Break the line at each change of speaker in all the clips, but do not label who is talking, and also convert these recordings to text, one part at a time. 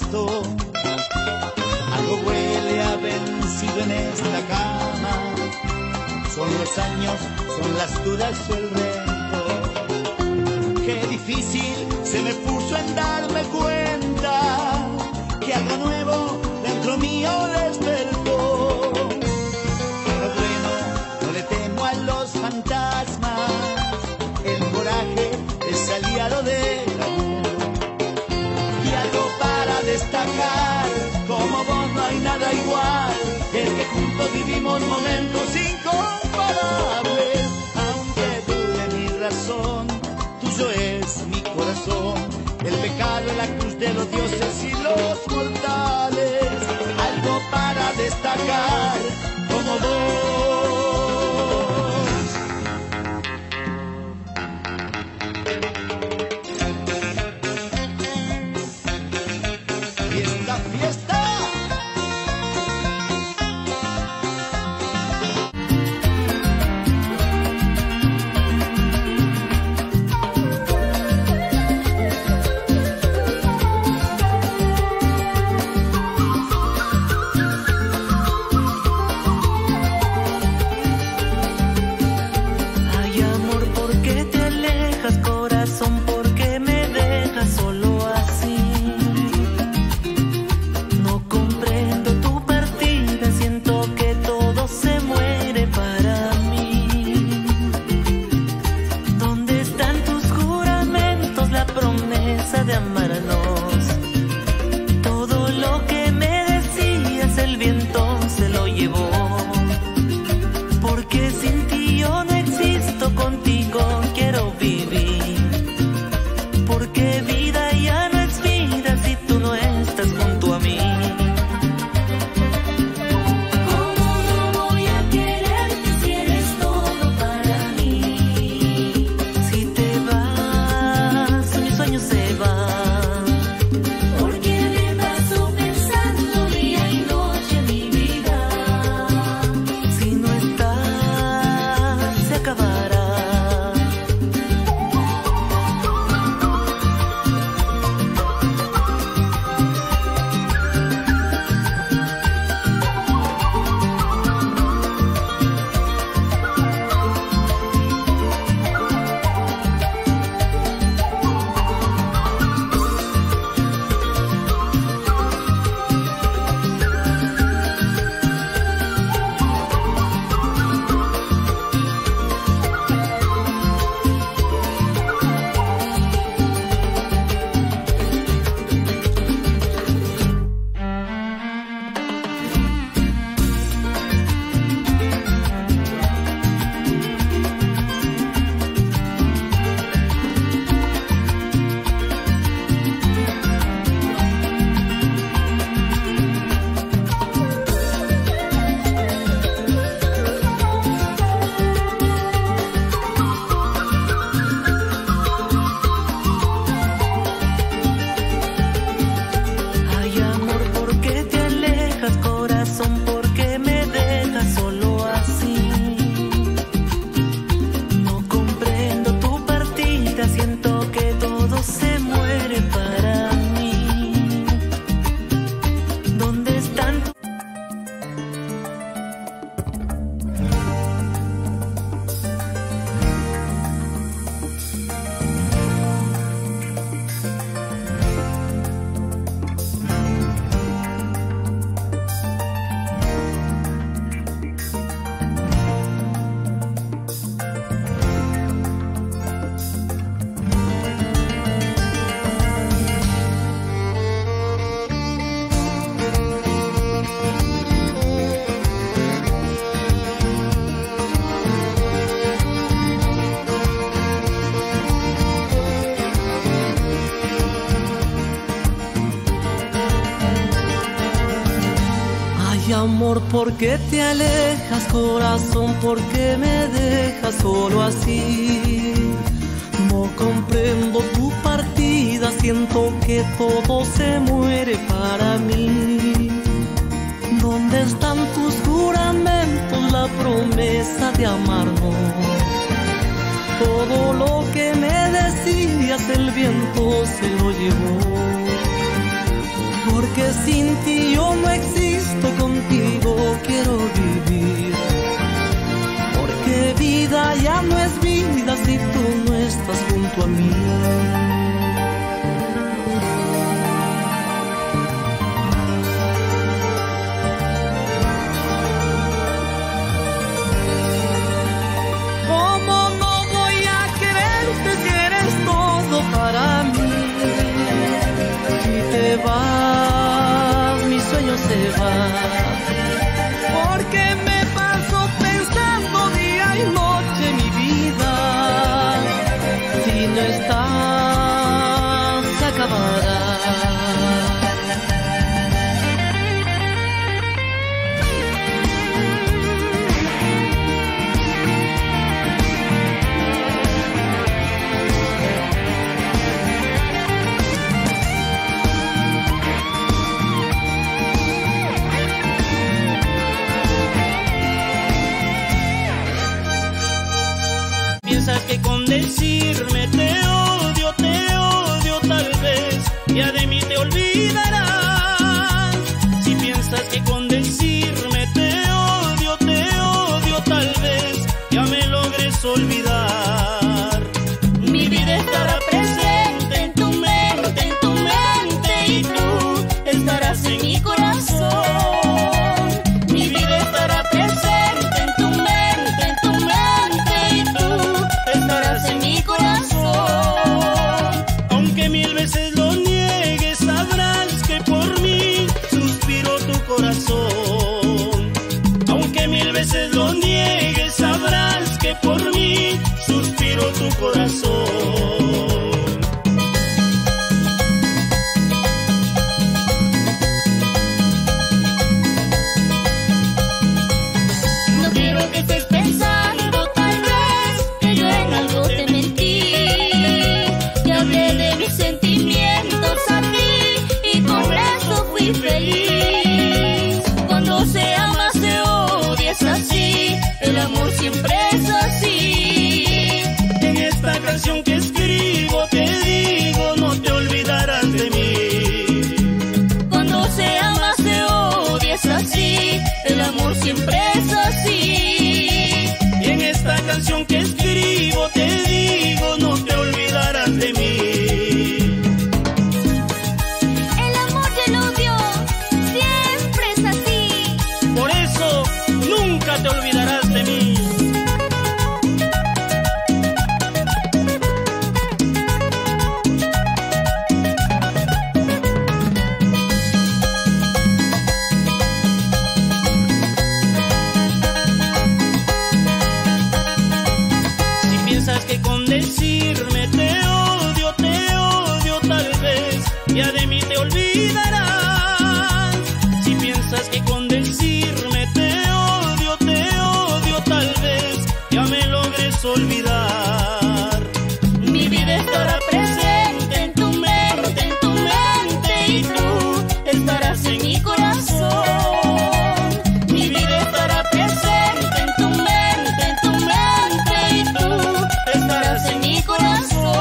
esto. Algo huele a vencido en esta cama. Son los años, son las dudas o el rencor. Qué difícil se me puso en darme cuenta que algo nuevo dentro mío despertó. Pero bueno, no le temo a los fantasmas. El coraje es aliado del amor. Y algo para destacar, como vos no hay nada igual. Es que juntos vivimos momentos incomparables. Aunque duele mi razón, tuyo es mi corazón. El pecado es la cruz de los dioses y los mortales. Algo para destacar, como vos. Fiesta, fiesta.
Amor, ¿por qué te alejas, corazón? ¿Por qué me dejas solo así? No comprendo tu partida, siento que todo se muere para mí. ¿Dónde están tus juramentos, la promesa de amarnos? Todo lo que me decías el viento se lo llevó. ¿Por porque sin ti yo no existo, contigo quiero vivir. Porque vida ya no es vida si tú no estás junto a mí. ¿Cómo no voy a quererte si eres todo para mí? Si te vas, mi sueño se va. Porque me paso pensando día y noche mi vida. Si no estás, se acabará.
Piensas que con decirme te odio tal vez ya de mí te olvidarás. Si piensas que con decirme te odio tal vez ya me logres olvidar. Mi vida estará presente en tu mente y tú estarás en mi corazón. Mi vida estará presente en tu mente y tú estarás en mi corazón. Aunque mil veces lo niegues, sabrás que por mí suspiro tu corazón. Aunque mil veces lo niegues, sabrás que por mí suspiro tu corazón. No quiero que estés pensando tal vez que yo en algo te mentí. Te hablé de mis sentimientos a ti y con eso fui feliz. Cuando se ama se odia, es así, el amor siempre es así. En esta canción que escribo te digo, no te olvidarás de mí. Cuando se ama se odia, es así, el amor siempre es así. Y en esta canción que escribo te digo, no te olvidarás de mí.
El amor y el odio siempre es así.
Por eso nunca te olvidarás de mí. Si piensas que con decirme te odio tal vez ya de mí te olvidarás. Si piensas que con decirme te odio tal vez ya me logres olvidar. Mi vida estará presente en tu mente y tú estarás en mi corazón. Mi vida estará presente en tu mente y tú estarás en mi corazón.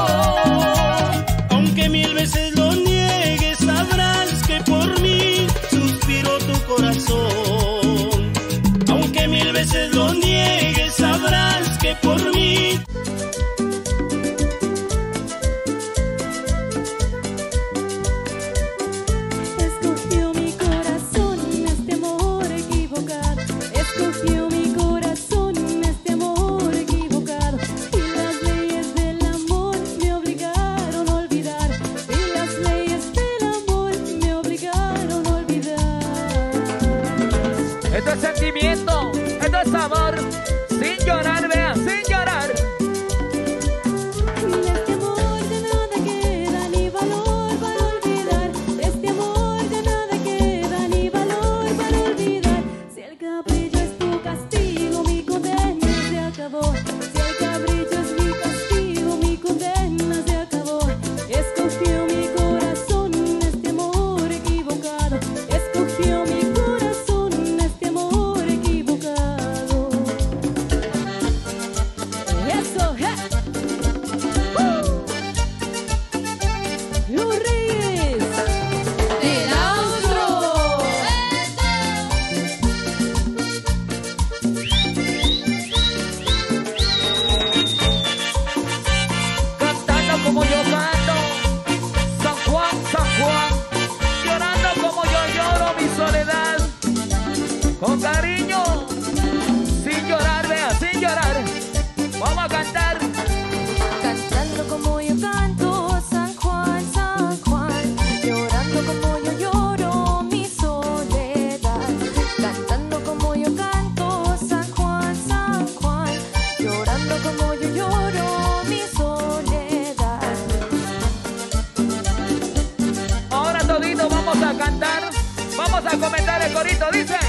Vamos a comentar el corito, dice.